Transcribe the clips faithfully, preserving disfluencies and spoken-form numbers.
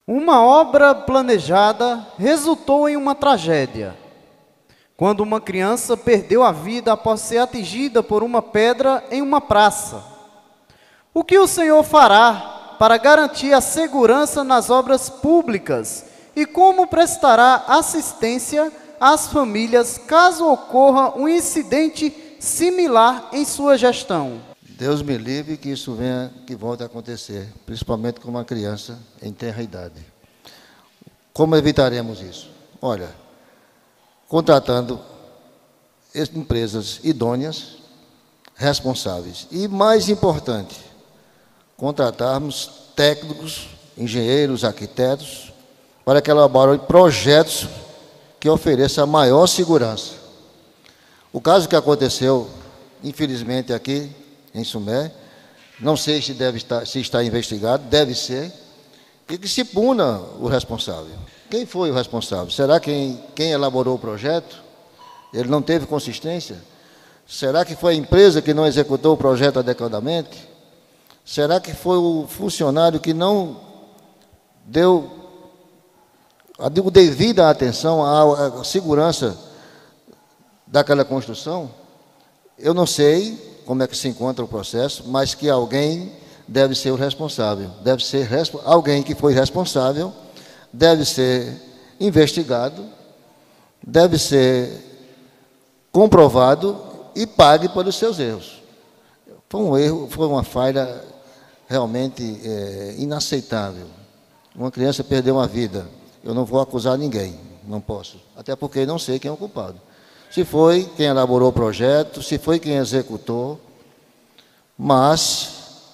Uma obra planejada resultou em uma tragédia, quando uma criança perdeu a vida após ser atingida por uma pedra em uma praça. O que o Senhor fará para garantir a segurança nas obras públicas e como prestará assistência às famílias caso ocorra um incidente similar em sua gestão? Deus me livre que isso venha, que volte a acontecer, principalmente com uma criança em tenra idade. Como evitaremos isso? Olha, contratando empresas idôneas, responsáveis. E, mais importante, contratarmos técnicos, engenheiros, arquitetos, para que elaborem projetos que ofereçam a maior segurança. O caso que aconteceu, infelizmente, aqui em Sumé, não sei se deve estar, se está investigado, deve ser, e que se puna o responsável. Quem foi o responsável? Será quem, quem elaborou o projeto? Ele não teve consistência? Será que foi a empresa que não executou o projeto adequadamente? Será que foi o funcionário que não deu a devida atenção à, à segurança daquela construção? Eu não sei como é que se encontra o processo, mas que alguém deve ser o responsável. Deve ser alguém que foi responsável, deve ser investigado, deve ser comprovado e pague pelos seus erros. Foi um erro, foi uma falha realmente é, inaceitável. Uma criança perdeu uma vida. Eu não vou acusar ninguém, não posso. Até porque não sei quem é o culpado. Se foi quem elaborou o projeto, se foi quem executou, mas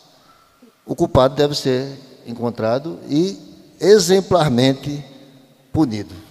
o culpado deve ser encontrado e exemplarmente punido.